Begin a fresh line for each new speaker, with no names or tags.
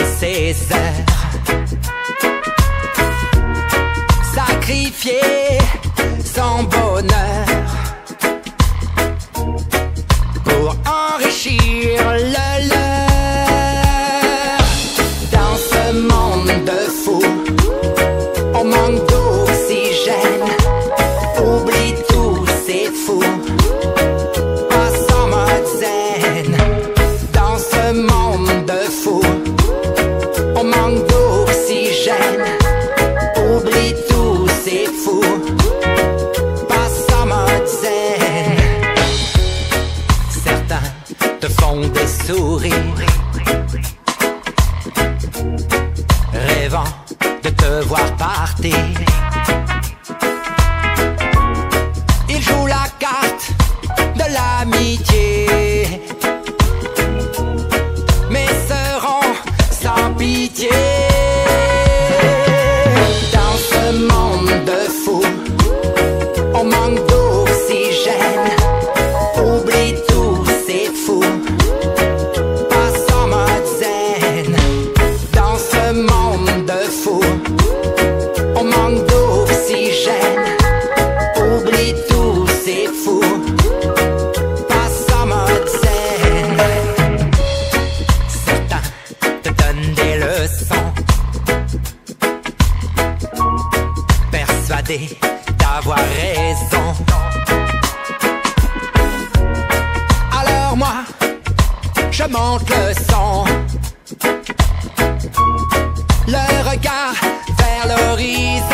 ses heures, sacrifier son bonheur pour enrichir le leur. Dans ce monde de fous, on manque d'oxygène, oublie tous ces fous, passe en mode zen. Dans ce monde de fous, on manque d'oxygène, oublie tous ces fous, passe en mode zen. Certains te font des sourires, rêvant de te voir partir. Ils jouent la carte de l'amitié, mais seront sans pitié. Dans ce monde de fous, on manque d'oxygène, oublie tous ces fous, passe en mode zen. Dans ce monde de fous, on manque d'oxygène, oublie tous ces fous, passe en mode zen. Certains te donnent des leçons, persuadés d'avoir raison. Alors moi, je monte le son, le regard vers l'horizon.